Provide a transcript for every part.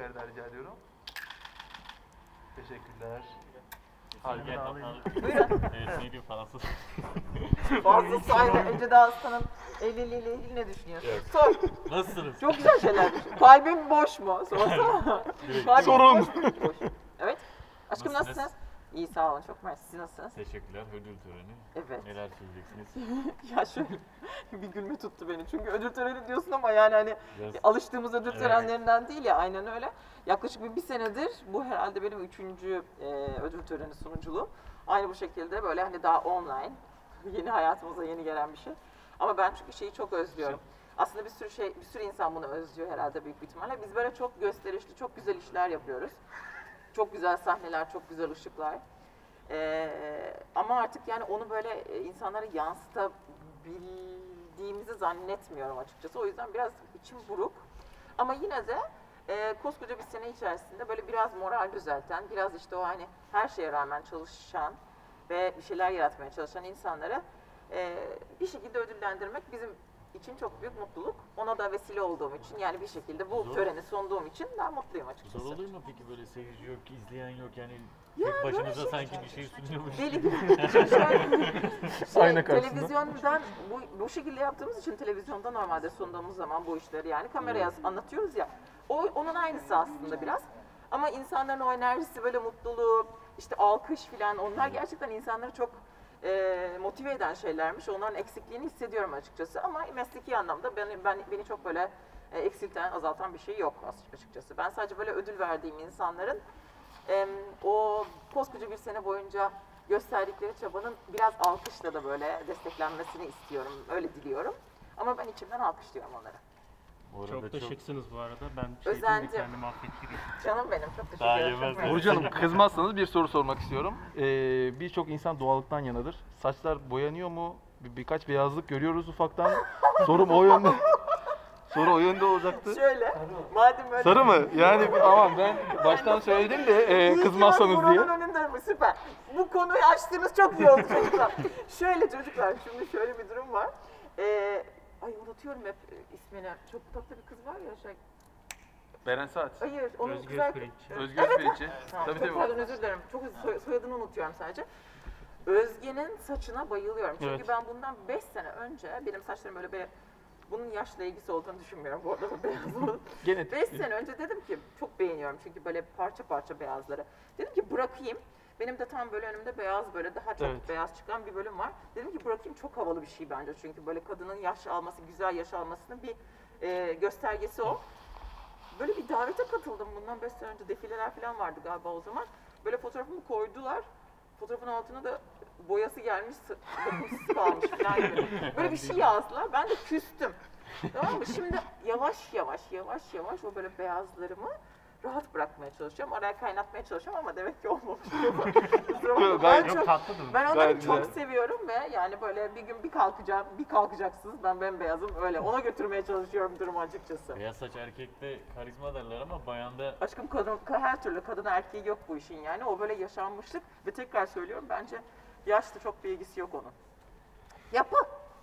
kere rica ediyorum. Teşekkürler. Gel bakalım. Buyurun. Evet, neydi Fransız? Fazla saydı. Ece Dağıstan'ın evliliğiyle ilgili ne düşünüyorsun? Sor. Nasılsınız? Çok güzel şeyler düşün. Kalbim boş mu? Sorsana. Kalbim Sorun. boş mu? Boş. Evet. Aşkım Nasılsınız? nasılsınız? İyi sağ olun. Çok mersi. Siz nasılsınız? Teşekkürler. Ödül töreni. Evet. Neler söyleyeceksiniz? Ya şöyle bir gülme tuttu beni. Çünkü ödül töreni diyorsun ama yani hani Biraz- alıştığımız ödül Evet. törenlerinden değil ya, aynen öyle. Yaklaşık bir senedir bu herhalde benim 3. ödül töreni sunuculuğum. Aynı bu şekilde böyle hani daha online, yeni hayatımıza yeni gelen bir şey. Ama ben çünkü şeyi çok özlüyorum. Aslında bir sürü insan bunu özlüyor herhalde büyük bir ihtimalle. Biz böyle çok gösterişli, çok güzel işler yapıyoruz. Çok güzel sahneler, çok güzel ışıklar. Ama artık yani onu böyle insanlara yansıtabildiğimizi zannetmiyorum açıkçası. O yüzden biraz içim buruk. Ama yine de koskoca bir sene içerisinde böyle biraz moral düzelten, biraz işte o hani her şeye rağmen çalışan ve bir şeyler yaratmaya çalışan insanlara bir şekilde ödüllendirmek bizim için çok büyük mutluluk. Ona da vesile olduğum için, yani bir şekilde bu Zor. töreni sunduğum için ben mutluyum açıkçası. Zor olur mu peki böyle seyirci yok, izleyen yok yani Ya tek böyle başınıza şey- sanki bir şey sunuyormuş Deli gibi. gibi. Ayna karşısında. Televizyondan bu şekilde yaptığımız için televizyonda normalde sunduğumuz zaman bu işleri yani kameraya anlatıyoruz ya. Onun aynısı aslında biraz. Ama insanların o enerjisi, böyle mutluluğu, işte alkış filan, onlar gerçekten insanları çok motive eden şeylermiş. Onların eksikliğini hissediyorum açıkçası. Ama mesleki anlamda beni çok böyle eksilten, azaltan bir şey yok açıkçası. Ben sadece böyle ödül verdiğim insanların o koskoca bir sene boyunca gösterdikleri çabanın biraz alkışla da böyle desteklenmesini istiyorum, öyle diliyorum. Ama ben içimden alkışlıyorum onları. Bu arada Çok da şıksınız bu arada. Ben Özendim. de kendimi affettireyim. Canım benim, çok teşekkür Daha ederim. yemez. Çok Burcu Hanım, kızmazsanız bir soru sormak istiyorum. Birçok insan doğallıktan yanadır. Saçlar boyanıyor mu? Birkaç beyazlık görüyoruz ufaktan. Sorum o yönde. Soru o yönde olacaktı. Şöyle, madem öyle... Sarı mı? Yani aman ben baştan söyledim de kızmazsanız diye. Buranın önünde mi? Süper. Bu konuyu açtığınız çok iyi oldu çocuklar. Şöyle çocuklar, şimdi şöyle bir durum var. Ay unutuyorum hep ismini. Çok tatlı bir kız var ya şey. Beren Saat. Hayır, onun Özgür güzel... Pirinç. Özgür Pirinç'i. Tamam, Tabii çok tabii. pardon, özür dilerim. Çok soyadını unutuyorum sadece. Özge'nin saçına bayılıyorum. Çünkü Evet. ben bundan 5 sene önce, benim saçlarım böyle bunun yaşla ilgisi olduğunu düşünmüyorum bu arada, bu beyaz olduğunu. Genetik. 5 sene önce dedim ki, çok beğeniyorum çünkü böyle parça parça beyazları. Dedim ki bırakayım. Benim de tam böyle önümde beyaz, böyle daha çok Evet. beyaz çıkan bir bölüm var. Dedim ki bırakayım, çok havalı bir şey bence çünkü böyle kadının yaş alması, güzel yaş almasının bir göstergesi o. Böyle bir davete katıldım bundan 5 sene önce, defileler falan vardı galiba o zaman. Böyle fotoğrafımı koydular. Fotoğrafın altına da boyası gelmiş, dokunsuz kalmış falan gibi. Böyle bir şey yazdılar. Ben de küstüm. Tamam mı? Şimdi yavaş yavaş o böyle beyazlarımı rahat bırakmaya çalışıyorum. Araya kaynatmaya çalışıyorum ama demek ki olmamış. Kusura bakma. Gayet Ben Yok tatlıdır. ben onları Gayet çok güzel. seviyorum ve yani böyle bir gün bir kalkacaksınız, ben bembeyazım, öyle ona götürmeye çalışıyorum durumu açıkçası. Beyaz saç erkekte karizma derler ama bayanda Aşkım her türlü kadın erkeği yok bu işin yani. O böyle yaşanmışlık ve tekrar söylüyorum, bence yaşla çok bir ilgisi yok onun. Yapı.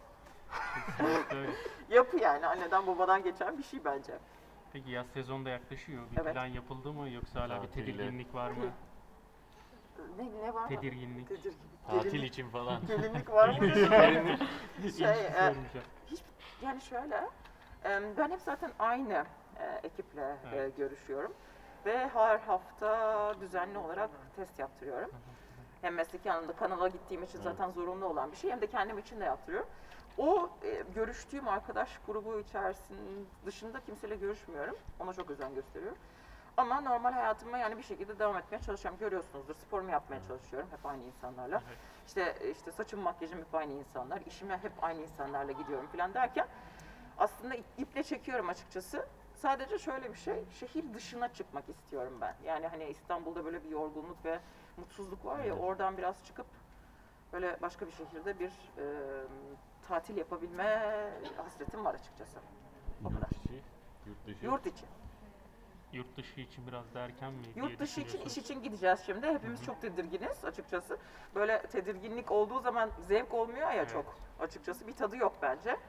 Öyle. Yapı yani, anneden babadan geçen bir şey bence. Peki yaz sezonu da yaklaşıyor. Bir Evet. plan yapıldı mı yoksa hala bir Tatille. tedirginlik var mı? Ne var mı? Tedirginlik. tatil için falan. Gelinlik var mı? şey, Sormayacağım. yani şöyle, ben hep zaten aynı ekiple Evet. görüşüyorum. Ve her hafta düzenli olarak test yaptırıyorum. Hem mesleki anlamda kanala gittiğim için zaten zorunlu olan bir şey, hem de kendim için de yaptırıyorum. O görüştüğüm arkadaş grubu içerisinde dışında kimseyle görüşmüyorum. Ona çok özen gösteriyorum. Ama normal hayatıma yani bir şekilde devam etmeye çalışıyorum. Görüyorsunuzdur, sporumu yapmaya çalışıyorum hep aynı insanlarla. İşte saçım, makyajım hep aynı insanlar, işime hep aynı insanlarla gidiyorum falan derken aslında iple çekiyorum açıkçası. Sadece şöyle bir şey, şehir dışına çıkmak istiyorum ben. Yani hani İstanbul'da böyle bir yorgunluk ve mutsuzluk var ya, oradan biraz çıkıp böyle başka bir şehirde bir tatil yapabilme hasretim var açıkçası. O kadar. Yurt içi, yurt dışı. Yurt içi. Yurt dışı için biraz da erken mi diye Yurt dışı için, iş düşünüyorsunuz? için gideceğiz şimdi. Hepimiz çok tedirginiz açıkçası. Böyle tedirginlik olduğu zaman zevk olmuyor ya çok açıkçası. Bir tadı yok bence.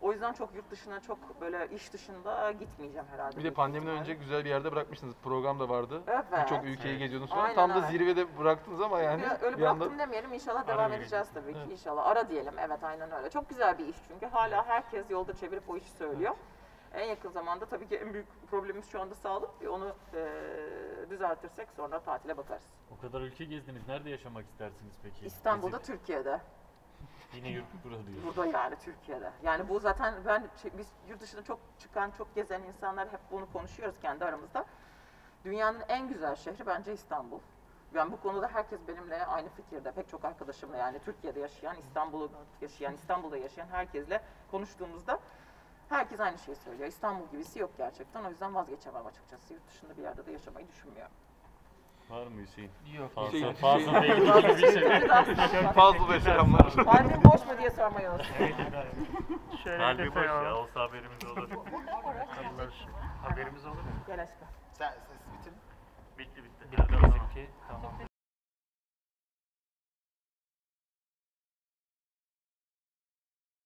O yüzden çok yurt dışına, çok böyle iş dışında gitmeyeceğim herhalde. Bir de büyük pandemiden ihtimal. önce güzel bir yerde bırakmışsınız. Program da vardı. Evet. Birçok ülkeyi geziyordunuz falan. Aynen Tam da öyle. zirvede bıraktınız ama yani Ya öyle bir bıraktım anda demeyelim, inşallah Ara devam verelim. edeceğiz tabii ki. Evet. İnşallah ara diyelim, evet aynen öyle. Çok güzel bir iş çünkü hala herkes yolda çevirip o işi söylüyor. En yakın zamanda tabii ki en büyük problemimiz şu anda sağlık. Onu düzeltirsek sonra tatile bakarız. O kadar ülke gezdiniz. Nerede yaşamak istersiniz peki? İstanbul'da, Gezip- Türkiye'de. Yine yurt burada diyor. Burada yani Türkiye'de. Yani bu zaten biz yurt dışına çok çıkan, çok gezen insanlar hep bunu konuşuyoruz kendi aramızda. Dünyanın en güzel şehri bence İstanbul. Yani bu konuda herkes benimle aynı fikirde. Pek çok arkadaşımla yani Türkiye'de yaşayan, İstanbul'da yaşayan herkesle konuştuğumuzda herkes aynı şeyi söylüyor. İstanbul gibisi yok gerçekten. O yüzden vazgeçemem açıkçası. Yurt dışında bir yerde de yaşamayı düşünmüyorum. Var mı Hüseyin? Yok. Hüseyin- Fazla ilgili bir şey. Fazla Bey selamlar. Kalbin boş mu diye sormayı unuttum. Şöyle Kalbi bir boş detay ya. alalım. Olsa haberimiz olur. Haberimiz olur mu? Gel aşkım. Ses bitin. Bitti bitti.